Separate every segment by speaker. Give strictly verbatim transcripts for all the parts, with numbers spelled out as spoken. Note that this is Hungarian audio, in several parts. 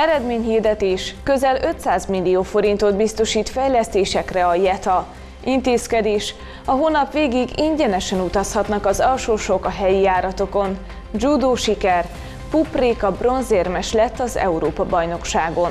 Speaker 1: Eredményhirdetés, közel ötszáz millió forintot biztosít fejlesztésekre a JETA. Intézkedés, a hónap végig ingyenesen utazhatnak az alsósok a helyi járatokon. Judó siker, Pup Réka bronzérmes lett az Európa-bajnokságon.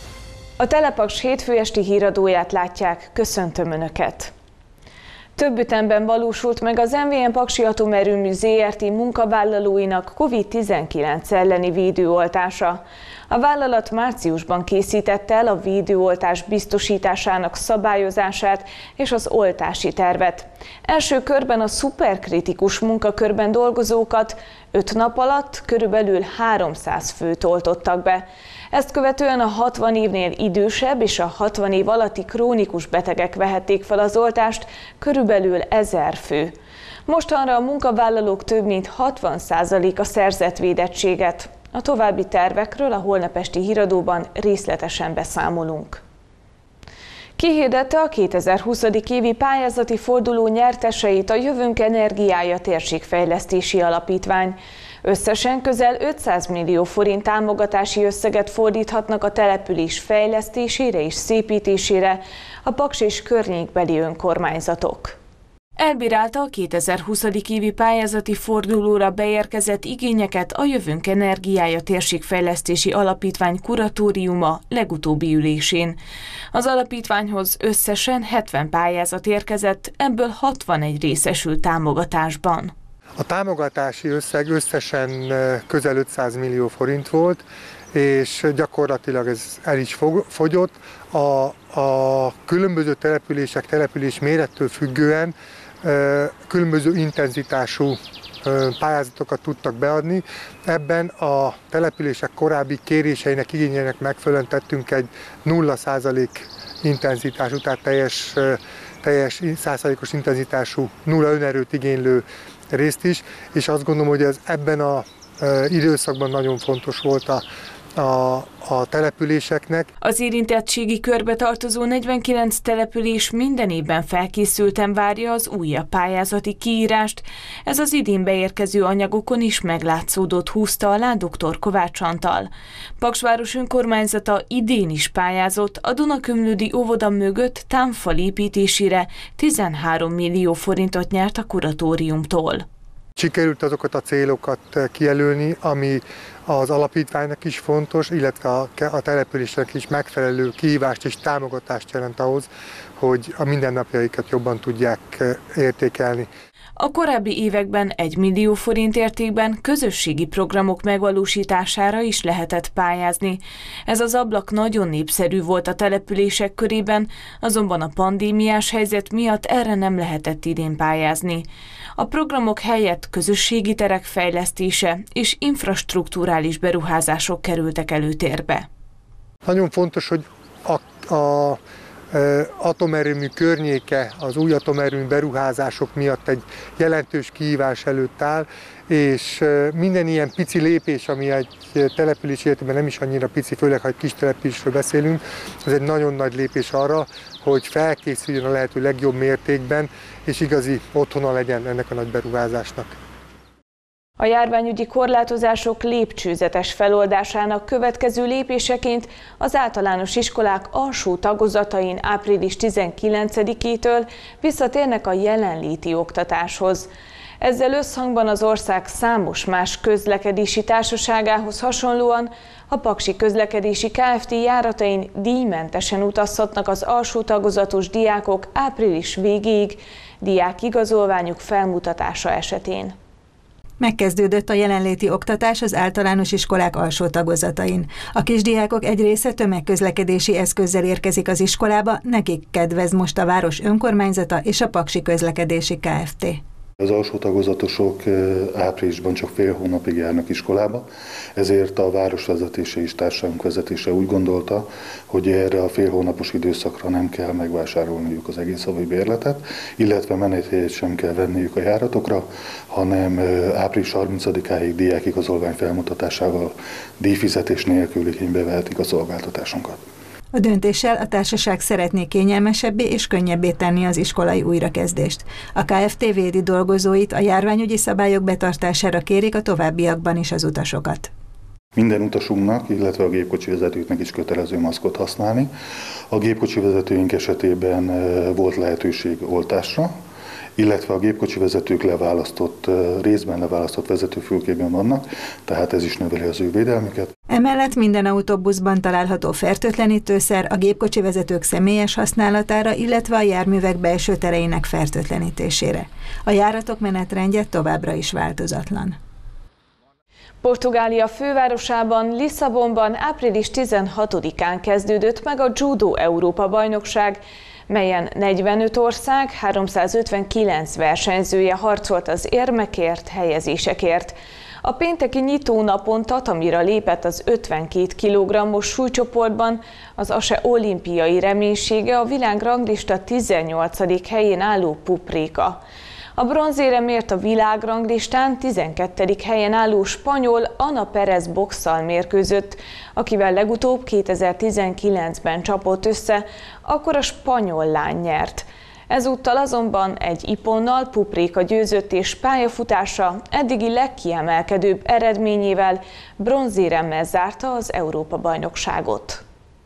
Speaker 1: A Telepaks hétfő esti híradóját látják, köszöntöm Önöket! Több ütemben valósult meg az em vé em Paksi Atomerőmű zé er té munkavállalóinak kovid tizenkilenc elleni védőoltása. A vállalat márciusban készítette el a védőoltás biztosításának szabályozását és az oltási tervet. Első körben a szuperkritikus munkakörben dolgozókat öt nap alatt körülbelül háromszáz főt oltottak be. Ezt követően a hatvan évnél idősebb és a hatvan év alatti krónikus betegek vehették fel az oltást, körülbelül ezer fő. Mostanra a munkavállalók több mint hatvan százaléka szerzett védettséget. A további tervekről a holnap esti híradóban részletesen beszámolunk. Kihirdette a kétezer-huszadik évi pályázati forduló nyerteseit a Jövőnk Energiája Térségfejlesztési Alapítvány. Összesen közel ötszáz millió forint támogatási összeget fordíthatnak a település fejlesztésére és szépítésére a Paks és környékbeli önkormányzatok. Elbírálta a kétezer-huszadik évi pályázati fordulóra beérkezett igényeket a Jövőnk Energiája Térségfejlesztési Alapítvány kuratóriuma legutóbbi ülésén. Az alapítványhoz összesen hetven pályázat érkezett, ebből hatvanegy részesült támogatásban.
Speaker 2: A támogatási összeg összesen közel ötszáz millió forint volt, és gyakorlatilag ez el is fogyott. A, a különböző települések, település mérettől függően különböző intenzitású pályázatokat tudtak beadni. Ebben a települések korábbi kéréseinek, igényeinek megfelelően tettünk egy nulla százalék intenzitású, tehát teljes, teljes százalékos intenzitású, nulla önerőt igénylő részt is, és azt gondolom, hogy ez ebben az időszakban nagyon fontos volt a, a, a településeknek.
Speaker 1: Az érintettségi körbe tartozó negyvenkilenc település minden évben felkészülten várja az újabb pályázati kiírást. Ez az idén beérkező anyagokon is meglátszódott, húzta alá dr. Kovács Antal. Paksváros önkormányzata idén is pályázott a Dunakömlődi óvoda mögött támfal építésére, tizenhárom millió forintot nyert a kuratóriumtól.
Speaker 2: Sikerült azokat a célokat kijelölni, ami az alapítványnak is fontos, illetve a, a településnek is megfelelő kihívást és támogatást jelent ahhoz, hogy a mindennapjaikat jobban tudják értékelni.
Speaker 1: A korábbi években egy millió forint értékben közösségi programok megvalósítására is lehetett pályázni. Ez az ablak nagyon népszerű volt a települések körében, azonban a pandémiás helyzet miatt erre nem lehetett idén pályázni. A programok helyett közösségi terek fejlesztése és infrastrukturális beruházások kerültek előtérbe.
Speaker 2: Nagyon fontos, hogy a, a atomerőmű környéke az új atomerőmű beruházások miatt egy jelentős kihívás előtt áll, és minden ilyen pici lépés, ami egy település életében nem is annyira pici, főleg ha egy kis településről beszélünk, az egy nagyon nagy lépés arra, hogy felkészüljön a lehető legjobb mértékben, és igazi otthona legyen ennek a nagy beruházásnak.
Speaker 1: A járványügyi korlátozások lépcsőzetes feloldásának következő lépéseként az általános iskolák alsó tagozatain április tizenkilencedikétől visszatérnek a jelenléti oktatáshoz. Ezzel összhangban az ország számos más közlekedési társaságához hasonlóan a Paksi Közlekedési Kft. Járatain díjmentesen utazhatnak az alsó tagozatos diákok április végéig diákigazolványuk felmutatása esetén.
Speaker 3: Megkezdődött a jelenléti oktatás az általános iskolák alsó tagozatain. A kisdiákok egy része tömegközlekedési eszközzel érkezik az iskolába, nekik kedvez most a város önkormányzata és a Paksi Közlekedési Kft.
Speaker 4: Az alsó tagozatosok áprilisban csak fél hónapig járnak iskolába, ezért a városvezetése és társaságunk vezetése úgy gondolta, hogy erre a fél hónapos időszakra nem kell megvásárolniuk az egész havi bérletet, illetve menethelyet sem kell venniük a járatokra, hanem április harmincadikáig diákigazolvány felmutatásával díjfizetés nélkül igénybe vehetik a szolgáltatásunkat.
Speaker 3: A döntéssel a társaság szeretné kényelmesebbé és könnyebbé tenni az iskolai újrakezdést. A Kft. Védi dolgozóit, a járványügyi szabályok betartására kérik a továbbiakban is az utasokat.
Speaker 4: Minden utasunknak, illetve a gépkocsi vezetőknek is kötelező maszkot használni. A gépkocsi vezetőink esetében volt lehetőség oltásra, illetve a gépkocsi vezetők leválasztott, részben leválasztott vezetőfülkében vannak, tehát ez is növeli az ő védelmüket.
Speaker 3: Emellett minden autóbuszban található fertőtlenítőszer a gépkocsi vezetők személyes használatára, illetve a járművek belső tereinek fertőtlenítésére. A járatok menetrendje továbbra is változatlan.
Speaker 1: Portugália fővárosában, Lisszabonban április tizenhatodikán kezdődött meg a Judo Európa-bajnokság, melyen negyvenöt ország, háromszázötvenkilenc versenyzője harcolt az érmekért, helyezésekért. A pénteki nyitónapon tatamira lépett az ötvenkét kilogrammos súlycsoportban az á es e olimpiai reménysége, a világranglista tizennyolcadik helyén álló Pupréka. A bronzéremért a világranglistán tizenkettedik helyen álló spanyol Ana Pérez boxszal mérkőzött, akivel legutóbb kétezer-tizenkilencben csapott össze, akkor a spanyol lány nyert. Ezúttal azonban egy iponnal Pupréka győzött, és pályafutása eddigi legkiemelkedőbb eredményével bronzéremmel zárta az Európa-bajnokságot.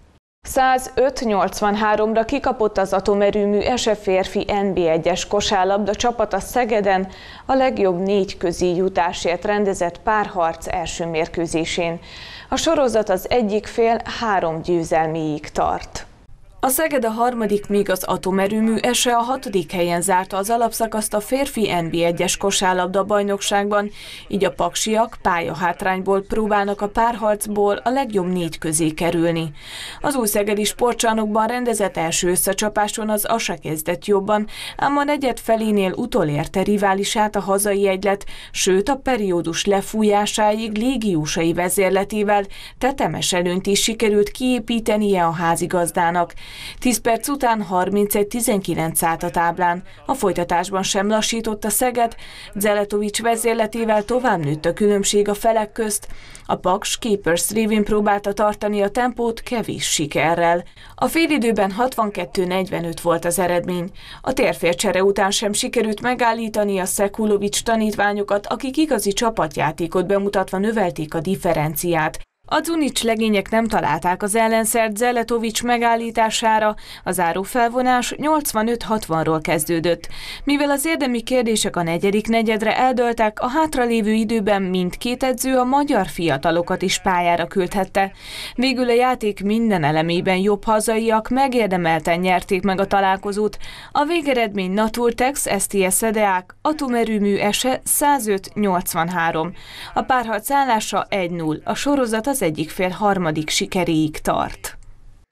Speaker 1: százöt nyolcvanháromra kikapott az atomerőmű ESE férfi en bé egyes kosárlabda csapata Szegeden a legjobb négy közé jutásért rendezett párharc első mérkőzésén. A sorozat az egyik fél három győzelméig tart. A Szeged a harmadik, míg az atomerőmű ESE a hatodik helyen zárta az alapszakaszt a férfi en bé egyes kosárlabda bajnokságban, így a paksiak pályahátrányból próbálnak a párharcból a legjobb négy közé kerülni. Az új szegedi sportcsarnokban rendezett első összecsapáson az á es e kezdett jobban, ám a negyed felénél utolérte riválisát a hazai egylet, sőt a periódus lefújásáig légiósai vezérletével tetemes előnyt is sikerült kiépítenie a házigazdának. tíz perc után harmincegy tizenkilenc állt a táblán. A folytatásban sem lassított a Szeged, Zeletovics vezérletével tovább nőtt a különbség a felek közt. A Paks Keepers révén próbálta tartani a tempót kevés sikerrel. A félidőben hatvankettő negyvenöt volt az eredmény. A térfélcsere után sem sikerült megállítani a Szekulovics tanítványokat, akik igazi csapatjátékot bemutatva növelték a differenciát. A Zunics legények nem találták az ellenszert Zeletovics megállítására, a zárófelvonás nyolcvanöt hatvanról kezdődött. Mivel az érdemi kérdések a negyedik negyedre eldőltek, a hátralévő időben mindkét edző a magyar fiatalokat is pályára küldhette. Végül a játék minden elemében jobb hazaiak megérdemelten nyerték meg a találkozót. A végeredmény Naturtex, es té es Edeák, atomerőmű ESE százöt nyolcvanhárom. A párharc állása egy null, a sorozat az egyik fél harmadik sikeréig tart.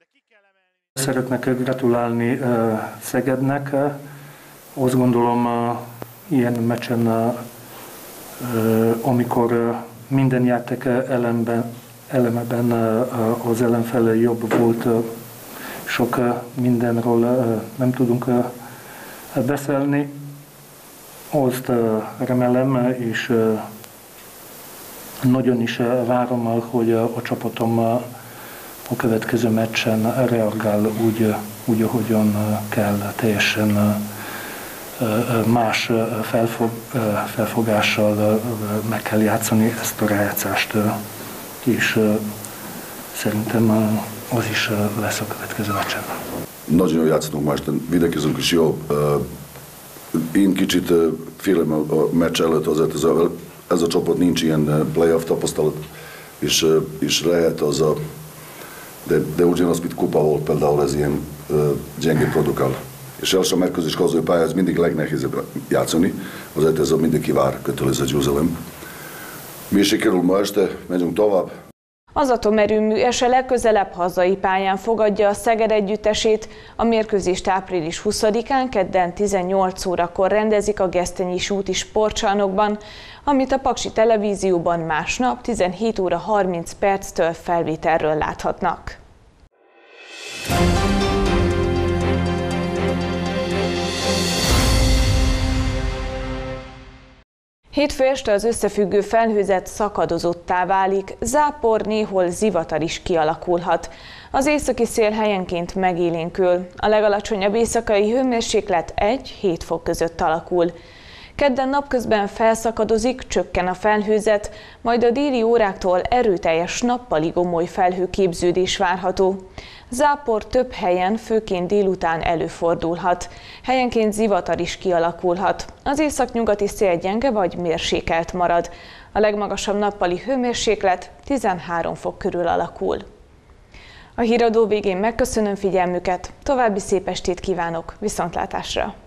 Speaker 5: Szeretnék gratulálni uh, Szegednek. Azt gondolom, uh, ilyen meccsen, uh, amikor uh, minden játék elemben, elemeben uh, az ellenfele jobb volt, uh, sok uh, mindenről uh, nem tudunk uh, beszélni. Azt uh, remélem, és uh, nagyon is várom, hogy a csapatom a következő meccsen reagál úgy, úgy ahogyan kell, teljesen más felfog, felfogással meg kell játszani ezt a rájátszást, és szerintem az is lesz a következő meccsen.
Speaker 6: Nagyon jól játszottunk ma este, videkezünk is jó. Én kicsit félem a meccs előtt azért, ez a Ez a csapat nincs ilyen playoff tapasztalat, és, és lehet az a, de, de ugyanaz, mint kupa volt például, ez ilyen uh, gyenge produkál. És első mérkőzés hazai pálya, ez mindig legnehezebb játszani, azért ez a mindenki vár kötelező győzelem. Mi sikerül ma este, megyünk tovább.
Speaker 1: Az atomerőmű ESE legközelebb hazai pályán fogadja a Szeged együttesét. A mérkőzést április huszadikán kedden tizennyolc órakor rendezik a Gesztenyis úti sportcsarnokban, amit a Paksi Televízióban másnap tizenhét óra harminc perctől felvételről láthatnak. Hétfő este az összefüggő felhőzet szakadozottá válik, zápor, néhol zivatar is kialakulhat. Az északi szél helyenként megélénkül, a legalacsonyabb éjszakai hőmérséklet egy-hét fok között alakul. Kedden napközben felszakadozik, csökken a felhőzet, majd a déli óráktól erőteljes nappali gomoly felhőképződés várható. Zápor több helyen, főként délután előfordulhat. Helyenként zivatar is kialakulhat. Az északnyugati szél gyenge vagy mérsékelt marad. A legmagasabb nappali hőmérséklet tizenhárom fok körül alakul. A híradó végén megköszönöm figyelmüket, további szép estét kívánok, viszontlátásra!